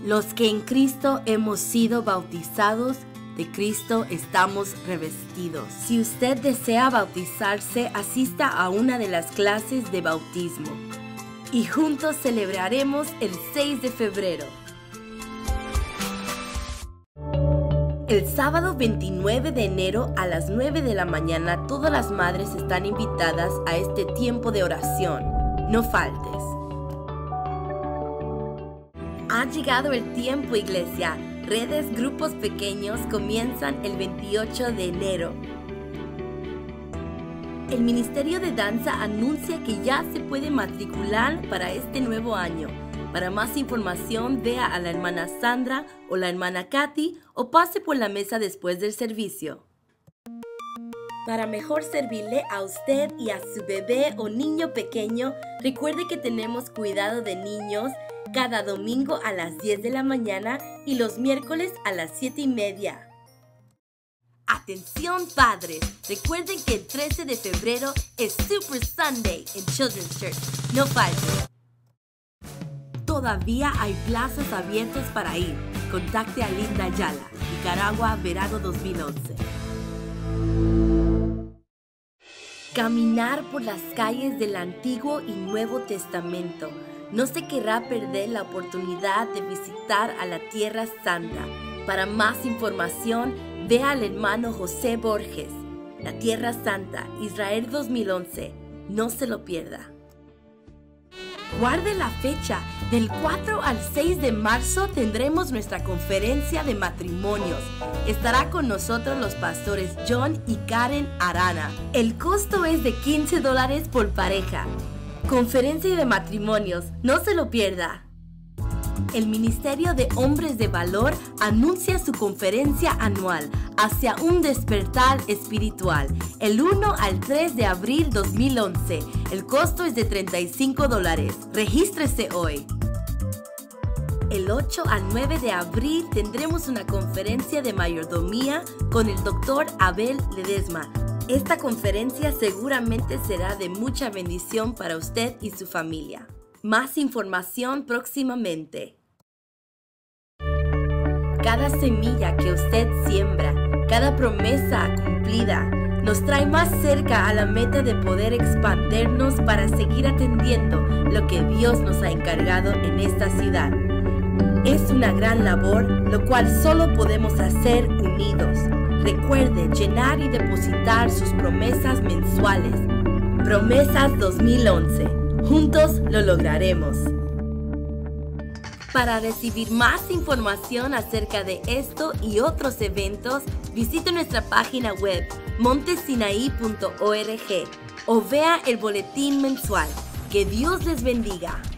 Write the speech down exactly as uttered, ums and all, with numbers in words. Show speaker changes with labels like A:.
A: Los que en Cristo hemos sido bautizados, de Cristo estamos revestidos. Si usted desea bautizarse, asista a una de las clases de bautismo. Y juntos celebraremos el seis de febrero. El sábado veintinueve de enero a las nueve de la mañana, todas las madres están invitadas a este tiempo de oración. No faltes. Ha llegado el tiempo, iglesia. Redes Grupos Pequeños comienzan el veintiocho de enero. El Ministerio de Danza anuncia que ya se puede matricular para este nuevo año. Para más información, vea a la hermana Sandra o la hermana Katy o pase por la mesa después del servicio. Para mejor servirle a usted y a su bebé o niño pequeño, recuerde que tenemos cuidado de niños cada domingo a las diez de la mañana y los miércoles a las siete y media. Atención padres, recuerden que el trece de febrero es Super Sunday en Children's Church. No falten. Todavía hay plazas abiertas para ir. Contacte a Linda Ayala, Nicaragua, verano dos mil once. Caminar por las calles del Antiguo y Nuevo Testamento. No se querrá perder la oportunidad de visitar a la Tierra Santa. Para más información, vea al hermano José Borges. La Tierra Santa, Israel dos mil once. No se lo pierda. Guarde la fecha. Del cuatro al seis de marzo tendremos nuestra conferencia de matrimonios. Estará con nosotros los pastores John y Karen Arana. El costo es de quince dólares por pareja. Conferencia de matrimonios, no se lo pierda. El Ministerio de Hombres de Valor anuncia su conferencia anual hacia un despertar espiritual el uno al tres de abril dos mil once. El costo es de treinta y cinco dólares. Regístrese hoy. El ocho al nueve de abril tendremos una conferencia de mayordomía con el doctor Abel Ledesma. Esta conferencia seguramente será de mucha bendición para usted y su familia. Más información próximamente. Cada semilla que usted siembra, cada promesa cumplida, nos trae más cerca a la meta de poder expandernos para seguir atendiendo lo que Dios nos ha encargado en esta ciudad. Es una gran labor, lo cual solo podemos hacer unidos. Recuerde llenar y depositar sus promesas mensuales. Promesas dos mil once. Juntos lo lograremos. Para recibir más información acerca de esto y otros eventos, visite nuestra página web montesinaí punto org o vea el boletín mensual. Que Dios les bendiga.